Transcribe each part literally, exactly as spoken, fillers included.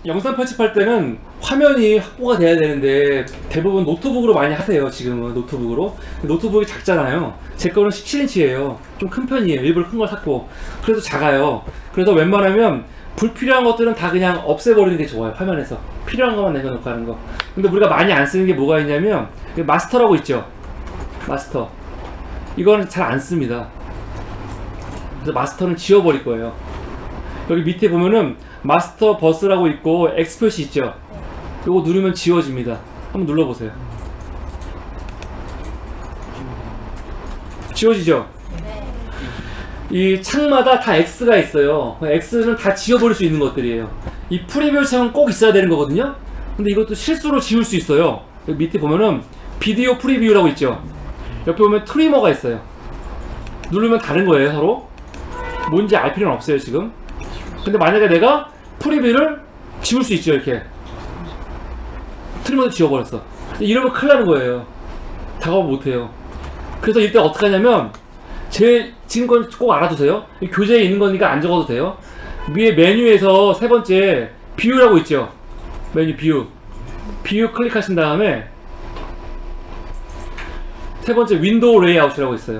영상 편집할 때는 화면이 확보가 돼야 되는데 대부분 노트북으로 많이 하세요. 지금은 노트북으로. 노트북이 작잖아요. 제 거는 십칠 인치예요 좀 큰 편이에요. 일부러 큰 걸 샀고. 그래도 작아요. 그래서 웬만하면 불필요한 것들은 다 그냥 없애버리는 게 좋아요. 화면에서 필요한 것만 남겨놓고 하는 거. 근데 우리가 많이 안 쓰는 게 뭐가 있냐면 마스터라고 있죠. 마스터 이거는 잘 안 씁니다. 그래서 마스터는 지워버릴 거예요. 여기 밑에 보면은 마스터 버스라고 있고 X 표시 있죠. 요거 누르면 지워집니다. 한번 눌러보세요. 지워지죠? 이 창마다 다 X가 있어요. X는 다 지워버릴 수 있는 것들이에요. 이 프리뷰 창은 꼭 있어야 되는 거거든요. 근데 이것도 실수로 지울 수 있어요. 여기 밑에 보면은 비디오 프리뷰라고 있죠. 옆에 보면 트리머가 있어요. 누르면 다른 거예요. 서로 뭔지 알 필요는 없어요 지금. 근데 만약에 내가 프리뷰를 지울 수 있죠. 이렇게 트리머도 지워버렸어. 이러면 큰일 나는 거예요. 작업을 못해요. 그래서 이때 어떻게 하냐면 제 지금 건 꼭 알아두세요. 교재에 있는 거니까 안 적어도 돼요. 위에 메뉴에서 세 번째 뷰라고 있죠. 메뉴 뷰 뷰 클릭하신 다음에 세 번째 윈도우 레이아웃이라고 있어요.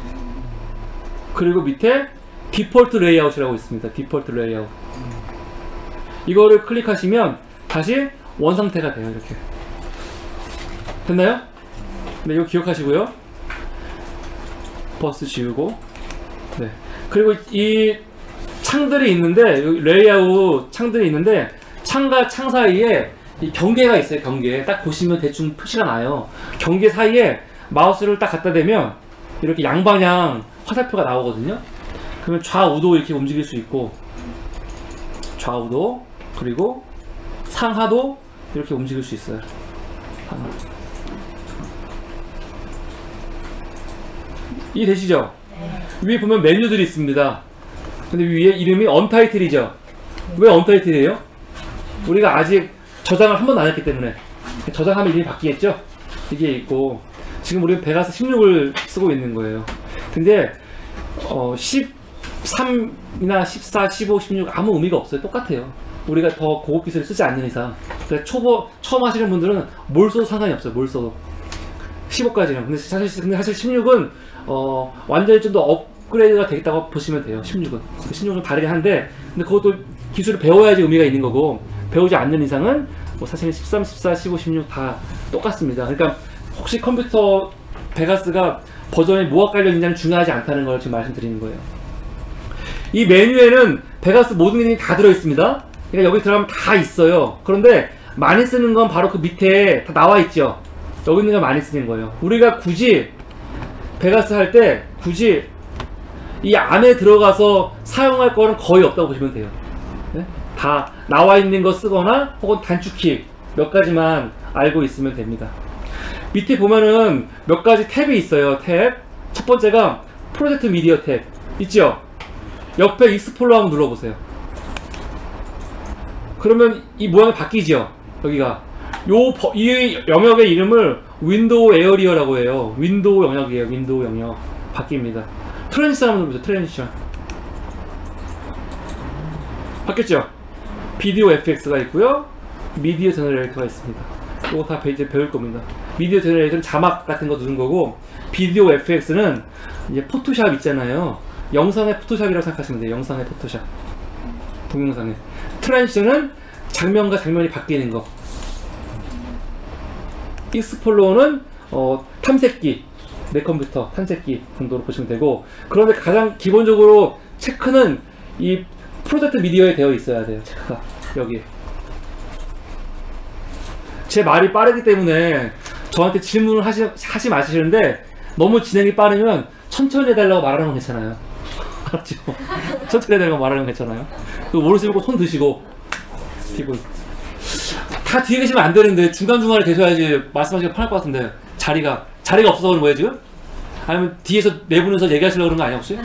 그리고 밑에 디폴트 레이아웃이라고 있습니다. 디폴트 레이아웃. 이거를 클릭하시면 다시 원상태가 돼요. 이렇게 됐나요? 네, 이거 기억하시고요. 버스 지우고. 네. 그리고 이 창들이 있는데 여기 레이아웃 창들이 있는데 창과 창 사이에 이 경계가 있어요. 경계 딱 보시면 대충 표시가 나요. 경계 사이에 마우스를 딱 갖다 대면 이렇게 양방향 화살표가 나오거든요. 그러면 좌우도 이렇게 움직일 수 있고 좌우도 그리고 상하도 이렇게 움직일 수 있어요. 이해되시죠? 네. 위에 보면 메뉴들이 있습니다. 근데 위에 이름이 언타이틀이죠. 왜 언타이틀이에요? 우리가 아직 저장을 한 번도 안 했기 때문에. 저장하면 이름이 바뀌겠죠? 이게 있고 지금 우리는 베가스 십육을 쓰고 있는 거예요. 근데 어, 십삼이나 십사, 십오, 십육 아무 의미가 없어요. 똑같아요. 우리가 더 고급 기술을 쓰지 않는 이상. 그러니까 초보, 처음 하시는 분들은 뭘 써도 상관이 없어요. 뭘 써도. 십오까지는. 근데 사실, 근데 사실 십육은 어, 완전히 좀 더 업그레이드가 되겠다고 보시면 돼요. 십육은. 십육은 다르긴 한데, 근데 그것도 기술을 배워야지 의미가 있는 거고, 배우지 않는 이상은 뭐 사실 십삼, 십사, 십오, 십육 다 똑같습니다. 그러니까 혹시 컴퓨터 베가스가 버전이 뭐가 깔려있냐는 중요하지 않다는 걸 지금 말씀드리는 거예요. 이 메뉴에는 베가스 모든 기능이 다 들어있습니다. 그러니까 여기 들어가면 다 있어요. 그런데 많이 쓰는 건 바로 그 밑에 다 나와 있죠. 여기 있는 거 많이 쓰는 거예요. 우리가 굳이 베가스 할 때 굳이 이 안에 들어가서 사용할 거는 거의 없다고 보시면 돼요. 네? 다 나와 있는 거 쓰거나 혹은 단축키 몇 가지만 알고 있으면 됩니다. 밑에 보면은 몇 가지 탭이 있어요. 탭. 첫 번째가 프로젝트 미디어 탭 있죠? 옆에 익스플로러 한번 눌러보세요. 그러면 이 모양이 바뀌죠? 여기가 요, 이 영역의 이름을 윈도우 에어리어라고 해요. 윈도우 영역이에요. 윈도우 영역. 바뀝니다. 트랜지션 한번 눌러보세요. 트랜지션. 바뀌었죠? 비디오 에프엑스가 있고요. 미디어 제너레이터가 있습니다. 이거 다 이제 배울 겁니다. 미디어 제너레이터는 자막 같은 거 누른 거고, 비디오 에프엑스는 이제 포토샵 있잖아요. 영상의 포토샵이라고 생각하시면 돼요. 영상의 포토샵. 동영상에. 트랜지션은 장면과 장면이 바뀌는 거. 익스플로러는 어, 탐색기, 내 컴퓨터 탐색기 정도로 보시면 되고, 그런데 가장 기본적으로 체크는 이 프로젝트 미디어에 되어 있어야 돼요. 체크가 여기. 제 말이 빠르기 때문에 저한테 질문을 하시, 하시 마시는데 너무 진행이 빠르면 천천히 해달라고 말하는 건 괜찮아요. 알았죠? 천천히 해달라고 말하는 건 괜찮아요. 그거 모르시면 꼭 손 드시고 기분. 다 뒤에 계시면 안 되는데 중간중간에 계셔야지 말씀하시기가 편할 것 같은데 자리가 자리가 없어서 그런 거예요 지금? 아니면 뒤에서 네 분이서 얘기하시려고 그런 거 아니야 혹시?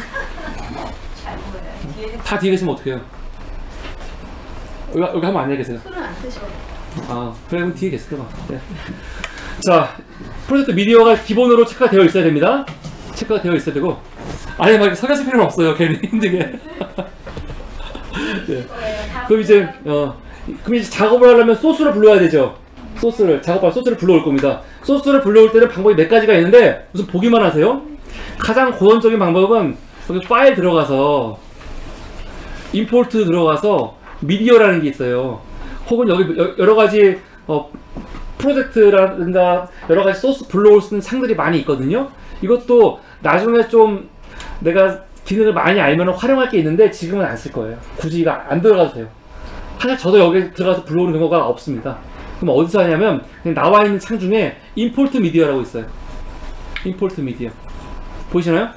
다 뒤에 계시면 어떡해요? 여기, 여기 하면 안 계세요? 술은 안 드셔. 아 그래 그럼 뒤에 계시더라. 네. 자 프로젝트 미디어가 기본으로 체크가 되어 있어야 됩니다. 체크가 되어 있어야 되고, 아니 막 서 계실 필요는 없어요. 괜히 힘들게. 네. 그럼 이제 어, 그럼 이제 작업을 하려면 소스를 불러야 되죠. 소스를 작업할 소스를 불러올 겁니다. 소스를 불러올 때는 방법이 몇 가지가 있는데 우선 보기만 하세요. 가장 고전적인 방법은 여기 파일 들어가서 임포트 들어가서 미디어라는 게 있어요. 혹은 여기 여러 가지 어, 프로젝트라든가 여러 가지 소스 불러올 수 있는 창들이 많이 있거든요. 이것도 나중에 좀 내가 기능을 많이 알면 활용할 게 있는데 지금은 안 쓸 거예요. 굳이 이거 안 들어가도 돼요. 사실 저도 여기 들어가서 불러오는 경우가 없습니다. 그럼 어디서 하냐면 그냥 나와 있는 창 중에 임포트 미디어라고 있어요. 임포트 미디어 보이시나요?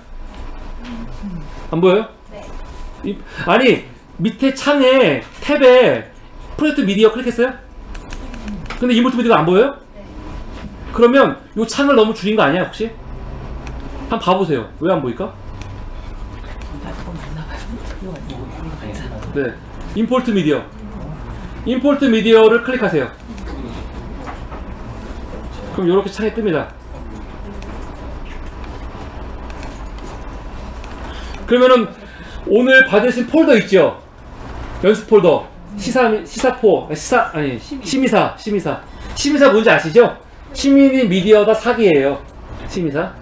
안 보여요? 네. 이, 아니 밑에 창에 탭에 프로젝트 미디어 클릭했어요? 근데 임포트 미디어가 안 보여요? 네. 그러면 이 창을 너무 줄인 거 아니야 혹시? 한번 봐보세요. 왜 안 보일까? 네, 임포트 미디어. 임포트 미디어를 클릭하세요. 그럼 이렇게 창이 뜹니다. 그러면은 오늘 받으신 폴더 있죠? 연습 폴더. 시사, 시사포, 시사, 아니, 심의사, 심의사. 심의사 뭔지 아시죠? 시민이 미디어다 사기예요. 심의사.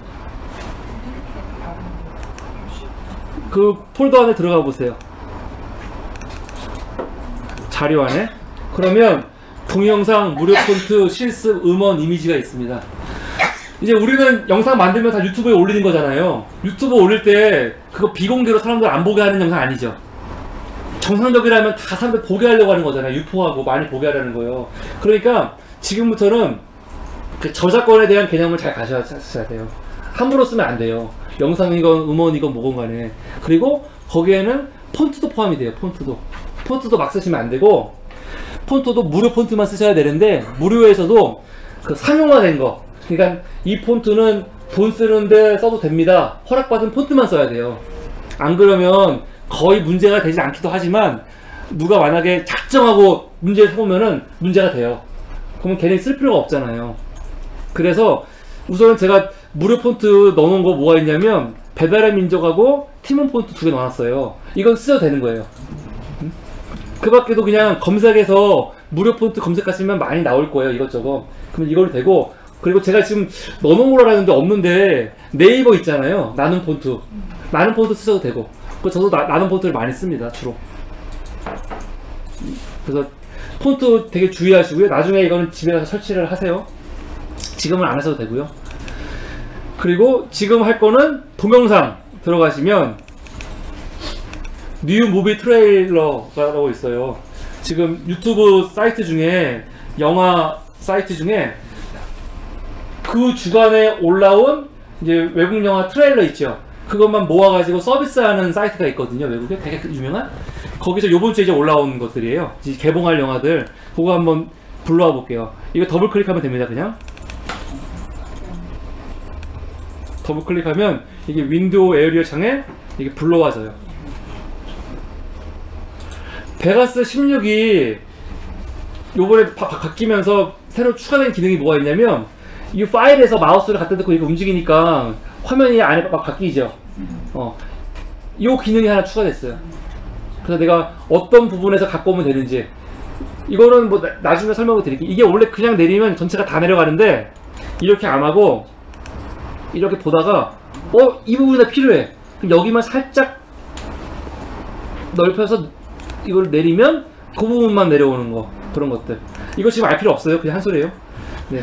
그 폴더 안에 들어가 보세요. 자료 안에. 그러면 동영상, 무료 폰트, 실습, 음원, 이미지가 있습니다. 이제 우리는 영상 만들면 다 유튜브에 올리는 거잖아요. 유튜브 올릴 때 그거 비공개로 사람들 안 보게 하는 영상 아니죠. 정상적이라면 다 사람들 보게 하려고 하는 거잖아요. 유포하고 많이 보게 하려는 거예요. 그러니까 지금부터는 그 저작권에 대한 개념을 잘 가셔야 돼요. 함부로 쓰면 안 돼요. 영상이건 음원이건 뭐건 간에. 그리고 거기에는 폰트도 포함이 돼요. 폰트도. 폰트도 막 쓰시면 안 되고, 폰트도 무료 폰트만 쓰셔야 되는데, 무료에서도 그 상용화된 거. 그러니까 이 폰트는 돈 쓰는데 써도 됩니다. 허락받은 폰트만 써야 돼요. 안 그러면 거의 문제가 되지 않기도 하지만, 누가 만약에 작정하고 문제를 사보면은 문제가 돼요. 그러면 걔네 쓸 필요가 없잖아요. 그래서 우선 제가 무료 폰트 넣어놓은 거 뭐가 있냐면, 배달의 민족하고 티몬 폰트 두 개 넣어놨어요. 이건 쓰셔도 되는 거예요. 그 밖에도 그냥 검색해서 무료 폰트 검색하시면 많이 나올 거예요. 이것저것. 그러면 이걸로 되고, 그리고 제가 지금 넣어놓은 거라 하는데 없는데, 네이버 있잖아요. 나눔 폰트. 나눔 폰트 쓰셔도 되고. 저도 나, 나눔 폰트를 많이 씁니다. 주로. 그래서 폰트 되게 주의하시고요. 나중에 이거는 집에 가서 설치를 하세요. 지금은 안 하셔도 되고요. 그리고 지금 할 거는 동영상 들어가시면 뉴 무비 트레일러라고 있어요. 지금 유튜브 사이트 중에, 영화 사이트 중에 그 주간에 올라온 이제 외국 영화 트레일러 있죠. 그것만 모아가지고 서비스하는 사이트가 있거든요. 외국에 되게 유명한. 거기서 요번 주에 이제 올라온 것들이에요. 이제 개봉할 영화들. 그거 한번 불러와 볼게요. 이거 더블 클릭하면 됩니다. 그냥 더블 클릭하면 이게 윈도우 에어리어 창에 이게 불러와져요. 베가스 십육이 요번에 바, 바, 바뀌면서 새로 추가된 기능이 뭐가 있냐면, 이 파일에서 마우스를 갖다 대고 이거 움직이니까 화면이 안에 막 바뀌죠. 어, 이 기능이 하나 추가됐어요. 그래서 내가 어떤 부분에서 갖고 오면 되는지, 이거는 뭐 나, 나중에 설명을 드릴게요. 이게 원래 그냥 내리면 전체가 다 내려가는데, 이렇게 안 하고 이렇게 보다가 어? 이 부분이 필요해. 그럼 여기만 살짝 넓혀서 이걸 내리면 그 부분만 내려오는 거. 그런 것들. 이거 지금 알 필요 없어요. 그냥 한 소리예요. 네.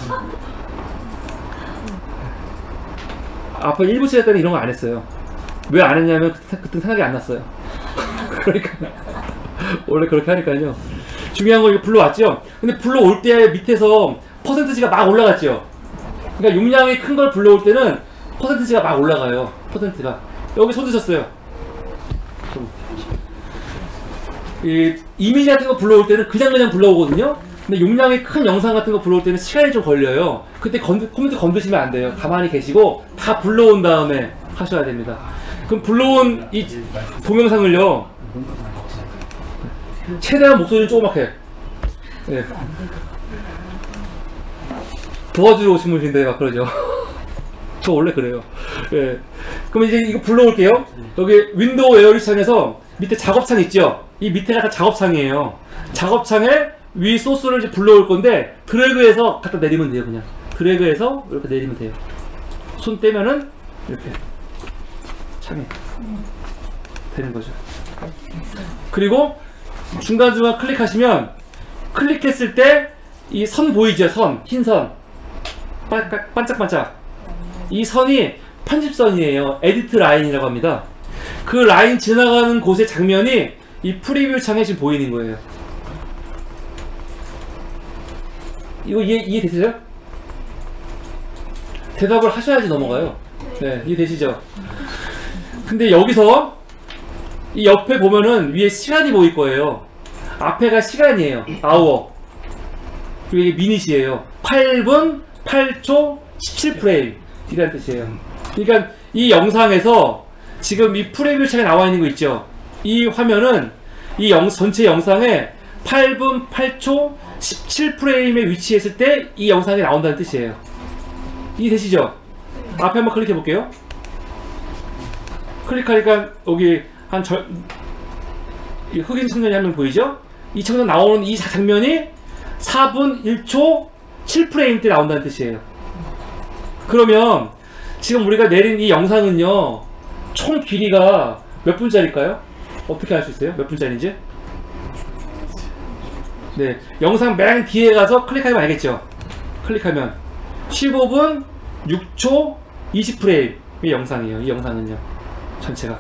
앞에 일 부 시간 때는 이런 거 안 했어요. 왜 안 했냐면 그때, 그때 생각이 안 났어요. 그러니까 원래 그렇게 하니까요. 중요한 거 이거 불러왔죠. 근데 불러올 때 밑에서 퍼센트지가 막 올라갔죠. 그러니까 용량이 큰 걸 불러올 때는 퍼센트지가 막 올라가요. 퍼센트가. 여기 손 드셨어요. 이 이미지 같은 거 불러올 때는 그냥 그냥 불러오거든요. 근데 용량이 큰 영상 같은 거 불러올 때는 시간이 좀 걸려요. 그때 건드, 컴퓨터 건드시면 안 돼요. 가만히 계시고 다 불러온 다음에 하셔야 됩니다. 그럼 불러온 이 동영상을요, 최대한 목소리를 조그맣게. 네. 도와주러 오신 분인데 막 그러죠. 저 원래 그래요. 예. 그럼 이제 이거 불러올게요. 여기 윈도우 에어리 창에서 밑에 작업창 있죠? 이 밑에가 다 작업창이에요. 작업창에 위 소스를 이제 불러올 건데 드래그해서 갖다 내리면 돼요. 그냥 드래그해서 이렇게 내리면 돼요. 손 떼면은 이렇게 창에 되는 거죠. 그리고 중간중간 클릭하시면 클릭했을 때 이 선 보이죠? 선, 흰선 반짝반짝. 이 선이 편집선이에요. 에디트 라인이라고 합니다. 그 라인 지나가는 곳의 장면이 이 프리뷰 창에 지금 보이는 거예요. 이거 이해, 이해되시죠? 대답을 하셔야지 넘어가요. 네, 이해되시죠? 근데 여기서 이 옆에 보면은 위에 시간이 보일 거예요. 앞에가 시간이에요. 아워. 그리고 이게 미닛이에요. 팔 분 팔 초 십칠 프레임 이라는 뜻이에요. 그러니까 이 영상에서 지금 이 프리뷰 창에 나와 있는 거 있죠? 이 화면은 이 영, 전체 영상에 팔 분 팔 초 십칠 프레임에 위치했을 때 이 영상이 나온다는 뜻이에요. 이해되시죠? 앞에 한번 클릭해 볼게요. 클릭하니까 여기 한 절, 이 흑인 청년이 한 명 보이죠? 이 청년 나오는 이 장면이 사 분 일 초 칠 프레임 때 나온다는 뜻이에요. 그러면 지금 우리가 내린 이 영상은요, 총 길이가 몇 분짜리일까요? 어떻게 알 수 있어요? 몇 분짜리인지? 네, 영상 맨 뒤에 가서 클릭하면 알겠죠? 클릭하면 십오 분 육 초 이십 프레임의 영상이에요. 이 영상은요, 전체가.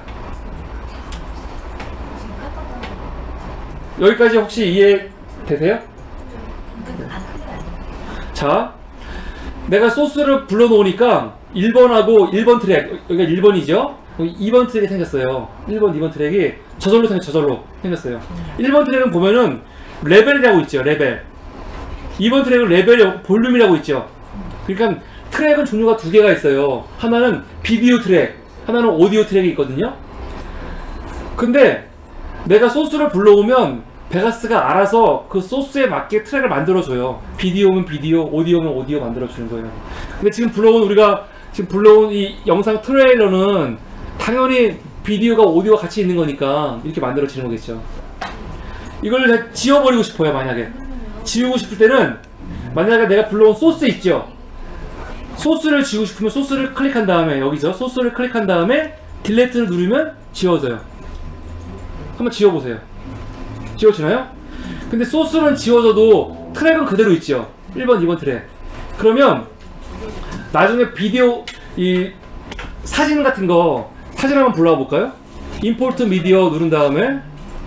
여기까지 혹시 이해되세요? 네. 자, 내가 소스를 불러놓으니까 일 번하고 일 번 트랙, 여기가 일 번이죠? 이 번 트랙이 생겼어요. 일 번, 이 번 트랙이 저절로 생겼, 저절로 생겼어요. 일 번 트랙은 보면은 레벨이라고 있죠. 레벨. 이 번 트랙은 레벨이 볼륨이라고 있죠. 그러니까 트랙은 종류가 두 개가 있어요. 하나는 비디오 트랙, 하나는 오디오 트랙이 있거든요. 근데 내가 소스를 불러오면 베가스가 알아서 그 소스에 맞게 트랙을 만들어줘요. 비디오면 비디오, 오디오면 오디오 만들어주는 거예요. 근데 지금 불러온 우리가 지금 불러온 이 영상 트레일러는 당연히 비디오가 오디오가 같이 있는 거니까 이렇게 만들어지는 거겠죠. 이걸 다 지워버리고 싶어요. 만약에 지우고 싶을 때는, 만약에 내가 불러온 소스 있죠? 소스를 지우고 싶으면 소스를 클릭한 다음에, 여기서 소스를 클릭한 다음에 딜레트를 누르면 지워져요. 한번 지워보세요. 지워지나요? 근데 소스는 지워져도 트랙은 그대로 있죠. 일 번, 이 번 트랙. 그러면 나중에 비디오, 이 사진 같은 거, 사진 한번 불러와 볼까요? 임포트 미디어 누른 다음에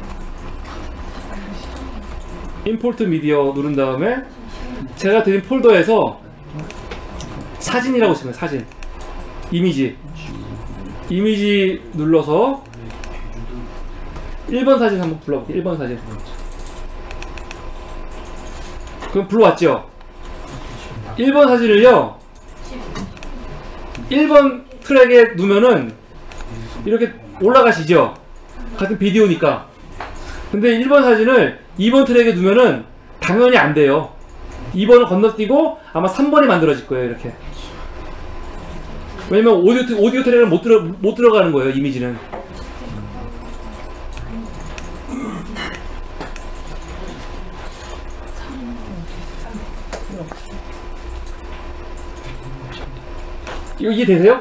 임포트 미디어 누른 다음에 제가 드린 폴더에서 사진이라고 치면 사진, 이미지 이미지 눌러서 일 번 사진 한번 불러볼게요. 일 번 사진. 그럼 불러왔죠? 일 번 사진을요, 일 번 트랙에 누면은 이렇게 올라가시죠? 같은 비디오니까. 근데 일 번 사진을 이 번 트랙에 두면은 당연히 안 돼요. 이 번을 건너뛰고 아마 삼 번이 만들어질 거예요. 이렇게. 왜냐면 오디오, 오디오 트랙은 못, 들어, 못 들어가는 거예요. 이미지는. 이거 이해되세요?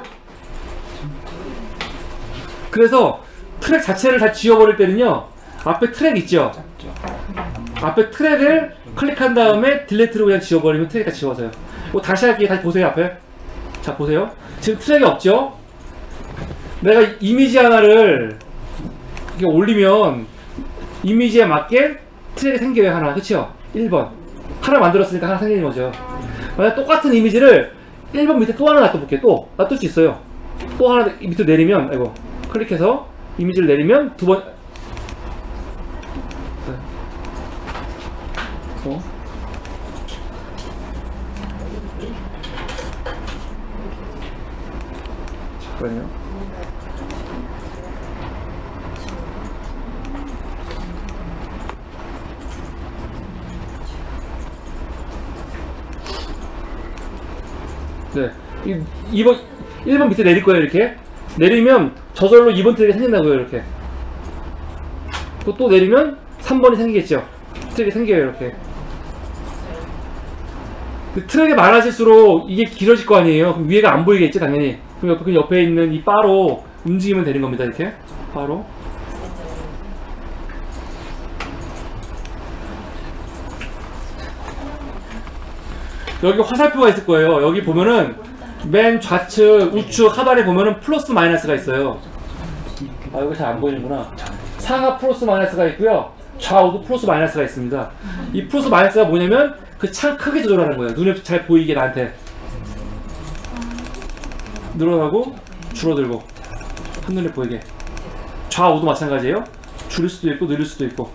그래서 트랙 자체를 다 지워버릴 때는요, 앞에 트랙 있죠? 앞에 트랙을 클릭한 다음에 딜레트로 그냥 지워버리면 트랙이 다 지워져요. 이거 다시 할게요. 다시 보세요. 앞에. 자, 보세요. 지금 트랙이 없죠? 내가 이미지 하나를 이렇게 올리면 이미지에 맞게 트랙이 생겨요. 하나. 그쵸? 일 번. 하나 만들었으니까 하나 생기는 거죠. 만약 똑같은 이미지를 일 번 밑에 또 하나 놔둬볼게요. 또 놔둘 수 있어요. 또 하나 밑으로 내리면, 아이고, 클릭해서 이미지를 내리면 두 번. 어? 잠깐만요. 네. 이 번, 일 번 밑에 내릴 거예요. 이렇게. 내리면 저절로 이 번 트랙이 생긴다고요. 이렇게. 그거 또 내리면 삼 번이 생기겠죠. 트랙이 생겨요 이렇게. 트랙이 많아질수록 이게 길어질 거 아니에요. 그럼 위에가 안 보이겠지 당연히. 그럼 옆에, 그럼 옆에 있는 이 바로 움직이면 되는 겁니다. 이렇게 바로. 여기 화살표가 있을 거예요. 여기 보면은 맨 좌측 우측 하단에 보면은 플러스 마이너스가 있어요. 아 여기 잘 안 보이는구나. 상하 플러스 마이너스가 있고요, 좌우도 플러스 마이너스가 있습니다. 이 플러스 마이너스가 뭐냐면 그 창 크게 조절하는 거예요. 눈에 잘 보이게 나한테. 늘어나고 줄어들고 한눈에 보이게. 좌우도 마찬가지예요. 줄일 수도 있고 늘릴 수도 있고.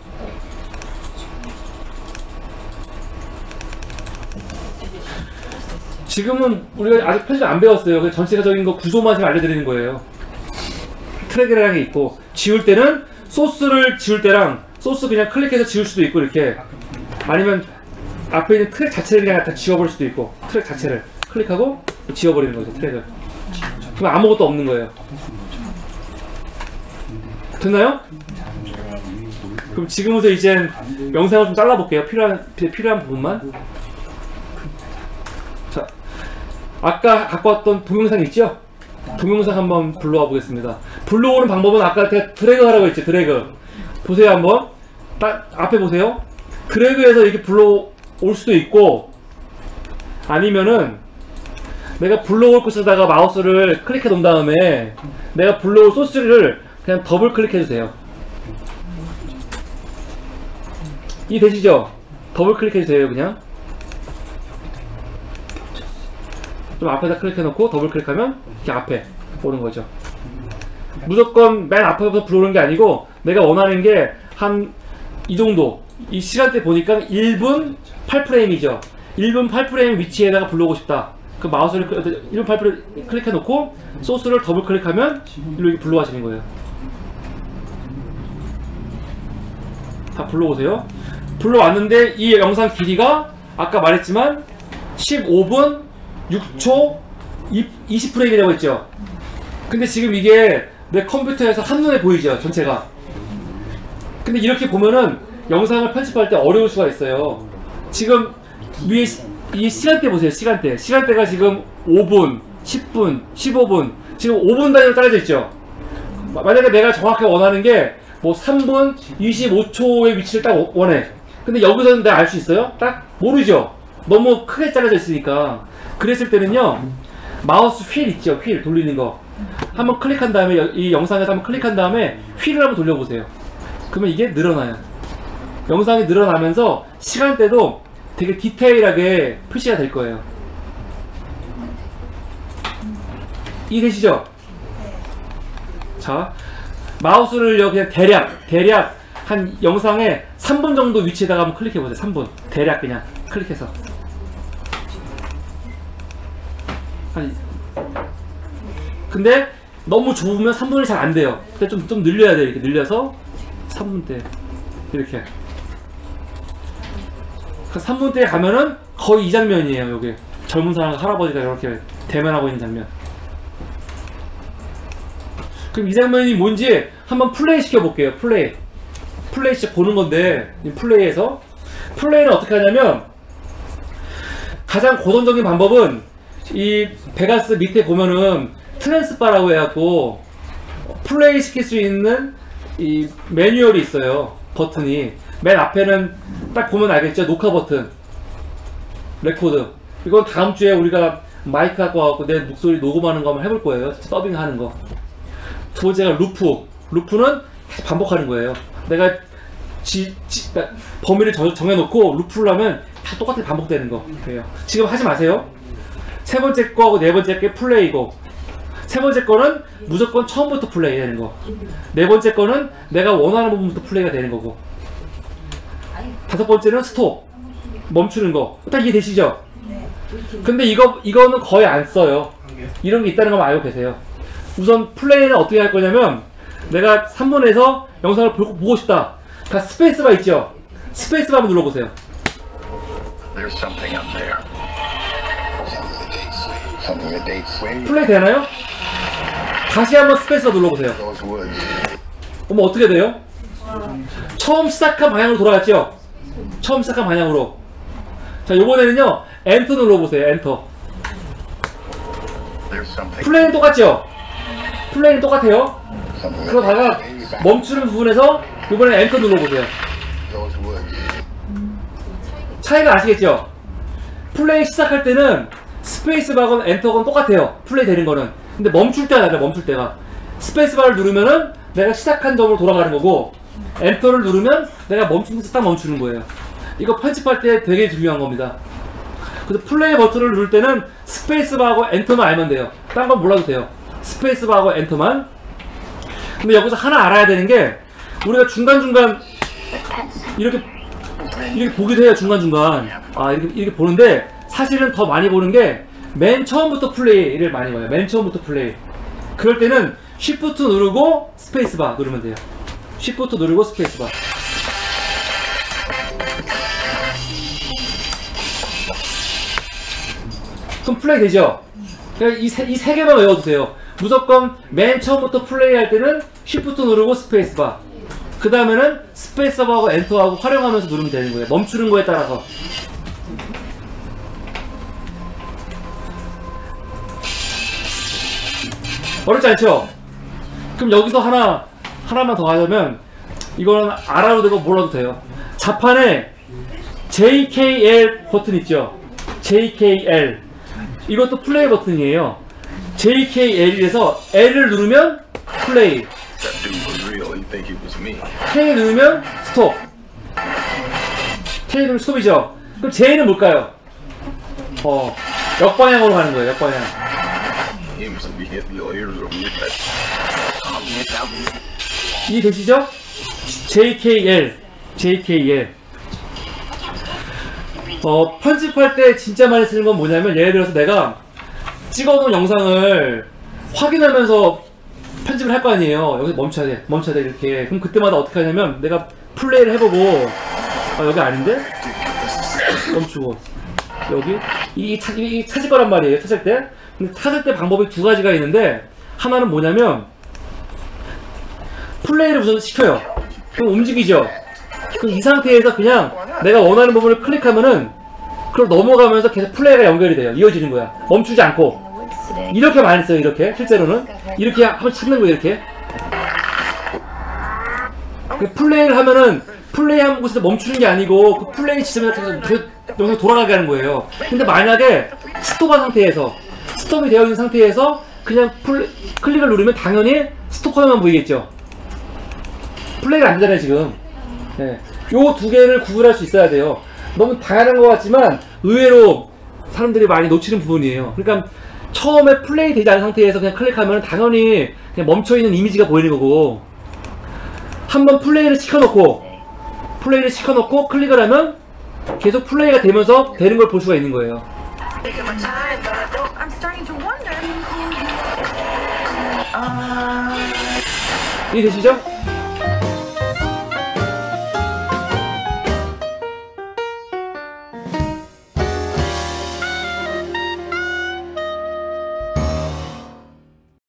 지금은 우리가 아직 표시를 안 배웠어요. 그냥 전체적인 거 구조만 지금 알려드리는 거예요. 트랙이라는 게 있고, 지울 때는 소스를 지울 때랑 소스 그냥 클릭해서 지울 수도 있고 이렇게, 아니면 앞에 있는 트랙 자체를 그냥 다 지워버릴 수도 있고, 트랙 자체를 클릭하고 지워버리는 거죠. 트랙을. 그럼 아무것도 없는 거예요. 됐나요? 그럼 지금부터 이제 영상을 좀 잘라볼게요. 필요한, 필요한 부분만. 자, 아까 갖고 왔던 동영상 있죠? 동영상 한번 불러와 보겠습니다. 불러오는 방법은 아까 제가 드래그 하라고 했죠. 드래그. 보세요 한번. 딱 앞에 보세요. 드래그해서 이렇게 불러올 수도 있고, 아니면은 내가 불러올 곳에다가 마우스를 클릭해 놓은 다음에 내가 불러올 소스를 그냥 더블 클릭해 주세요. 이 되시죠? 더블 클릭해 주세요. 그냥 좀 앞에다 클릭해 놓고 더블 클릭하면 이렇게 앞에 오는 거죠. 무조건 맨 앞에부터 불러오는 게 아니고, 내가 원하는 게 한 이 정도, 이 시간대 보니까 일 분 팔 프레임이죠. 일 분 팔 프레임 위치에다가 불러오고 싶다. 그 마우스를 일 분 팔 프레임 클릭해 놓고 소스를 더블 클릭하면 이렇게 불러와시는 거예요. 다 불러오세요. 불러왔는데 이 영상 길이가 아까 말했지만 십오 분 육 초 이십 프레임이라고 했죠. 근데 지금 이게 내 컴퓨터에서 한눈에 보이죠, 전체가. 근데 이렇게 보면은 영상을 편집할 때 어려울 수가 있어요. 지금 위에 이 시간대 보세요. 시간대 시간대가 지금 오 분, 십 분, 십오 분, 지금 오 분 단위로 짜여져 있죠. 만약에 내가 정확하게 원하는 게 뭐 삼 분 이십오 초의 위치를 딱 원해. 근데 여기서는 내가 알 수 있어요? 딱 모르죠. 너무 크게 잘라져 있으니까. 그랬을 때는요, 마우스 휠 있죠, 휠 돌리는 거 한번 클릭한 다음에, 이 영상에서 한번 클릭한 다음에 휠을 한번 돌려보세요. 그러면 이게 늘어나요. 영상이 늘어나면서 시간대도 되게 디테일하게 표시가 될 거예요. 이해되시죠? 자, 마우스를 여기 그냥 대략 대략 한 영상에 삼 분 정도 위치에다가 한번 클릭해 보세요. 삼 분 대략 그냥 클릭해서. 아니, 근데 너무 좁으면 삼 분이 잘 안 돼요. 근데 좀, 좀 늘려야 돼요. 이렇게 늘려서 삼 분대 이렇게. 삼 분대에 가면은 거의 이 장면이에요. 여기 젊은 사람과 할아버지가 이렇게 대면하고 있는 장면. 그럼 이 장면이 뭔지 한번 플레이 시켜 볼게요. 플레이 플레이 시켜 보는 건데, 플레이에서 플레이는 어떻게 하냐면, 가장 고전적인 방법은 이 베가스 밑에 보면은 트랜스바라고 해갖고 플레이 시킬 수 있는 이 매뉴얼이 있어요. 버튼이 맨 앞에는 딱 보면 알겠죠? 녹화 버튼, 레코드. 이건 다음 주에 우리가 마이크 갖고 와갖고 내 목소리 녹음하는 거 한번 해볼 거예요. 서빙 하는 거. 두 번째가 루프. 루프는 계속 반복하는 거예요. 내가 지, 지, 범위를 정, 정해놓고 루프를 하면 다 똑같이 반복되는 거예요. 지금 하지 마세요. 세 번째 거하고 네 번째 게 플레이고, 세 번째 거는 무조건 처음부터 플레이 되는 거, 네 번째 거는 내가 원하는 부분부터 플레이가 되는 거고, 다섯 번째는 스톱, 멈추는 거. 딱 이해되시죠? 근데 이거, 이거는 거의 안 써요. 이런 게 있다는 거 알고 계세요. 우선 플레이는 어떻게 할 거냐면, 내가 삼 분에서 영상을 보고, 보고 싶다. 다 스페이스바 있죠? 스페이스바 한번 눌러보세요. 플레이 되나요? 다시 한번 스페이스바 눌러보세요. 어머, 어떻게 돼요? 처음 시작한 방향으로 돌아갔죠? 처음 시작한 방향으로. 자, 요번에는요, 엔터 눌러보세요, 엔터. 플레이는 똑같죠? 플레이는 똑같아요. 그러다가 멈추는 부분에서 요번에 엔터 눌러보세요. 차이가 아시겠죠? 플레이 시작할 때는 스페이스바건 엔터건 똑같아요. 플레이 되는 거는. 근데 멈출 때가 달라요. 멈출 때가. 스페이스바를 누르면은 내가 시작한 점으로 돌아가는 거고, 엔터를 누르면 내가 멈춘 데서 딱 멈추는 거예요. 이거 편집할 때 되게 중요한 겁니다. 그래서 플레이 버튼을 누를 때는 스페이스바하고 엔터만 알면 돼요. 딴 건 몰라도 돼요. 스페이스바하고 엔터만. 근데 여기서 하나 알아야 되는 게, 우리가 중간중간 이렇게 이렇게 보기도 해요. 중간중간 아 이렇게, 이렇게 보는데, 사실은 더 많이 보는 게 맨 처음부터 플레이를 많이 봐요. 맨 처음부터 플레이. 그럴 때는 쉬프트 누르고 스페이스바 누르면 돼요. 쉬프트 누르고 스페이스바. 그럼 플레이 되죠? 이 세, 이 세 개만 외워두세요. 무조건 맨 처음부터 플레이 할 때는 쉬프트 누르고 스페이스바. 그 다음에는 스페이스바하고 엔터하고 활용하면서 누르면 되는 거예요. 멈추는 거에 따라서. 어렵지 않죠? 그럼 여기서 하나, 하나만 더 하자면, 이거는 알아도 되고 몰라도 돼요. 자판에 제이 케이 엘 버튼 있죠? 제이 케이 엘. 이것도 플레이 버튼이에요. 제이 케이 엘에서 L을 누르면 플레이, K 누르면 스톱. K 누르면 스톱이죠? 그럼 J는 뭘까요? 어, 역방향으로 가는 거예요. 역방향. 이해되시죠? 제이 케이 엘, 제이 케이 엘. 어, 편집할 때 진짜 많이 쓰는 건 뭐냐면, 예를 들어서 내가 찍어놓은 영상을 확인하면서 편집을 할 거 아니에요. 여기서 멈춰야 돼, 멈춰야 돼, 이렇게. 그럼 그때마다 어떻게 하냐면, 내가 플레이를 해보고, 아, 여기 아닌데? 멈추고, 여기? 이, 이, 이 찾을 거란 말이에요, 찾을 때. 근데 찾을 때 방법이 두 가지가 있는데, 하나는 뭐냐면, 플레이를 우선 시켜요. 그럼 움직이죠? 그럼 이 상태에서 그냥 내가 원하는 부분을 클릭하면은, 그걸 넘어가면서 계속 플레이가 연결이 돼요. 이어지는 거야. 멈추지 않고. 이렇게 많이 써요, 이렇게. 실제로는. 이렇게 한번 찾는 거예요, 이렇게. 플레이를 하면은, 플레이한 곳에서 멈추는 게 아니고, 그 플레이 지점에서 계속 영상이 돌아가게 하는 거예요. 근데 만약에 스톱한 상태에서, 스톱이 되어 있는 상태에서 그냥 플레, 클릭을 누르면 당연히 스톱 화면만 보이겠죠. 플레이가 안 되잖아요, 지금. 네. 요 두 개를 구분할 수 있어야 돼요. 너무 당연한 것 같지만 의외로 사람들이 많이 놓치는 부분이에요. 그러니까 처음에 플레이 되지 않은 상태에서 그냥 클릭하면 당연히 그냥 멈춰있는 이미지가 보이는 거고, 한번 플레이를 시켜놓고 플레이를 시켜놓고 클릭을 하면 계속 플레이가 되면서 되는 걸 볼 수가 있는 거예요. 이해되시죠?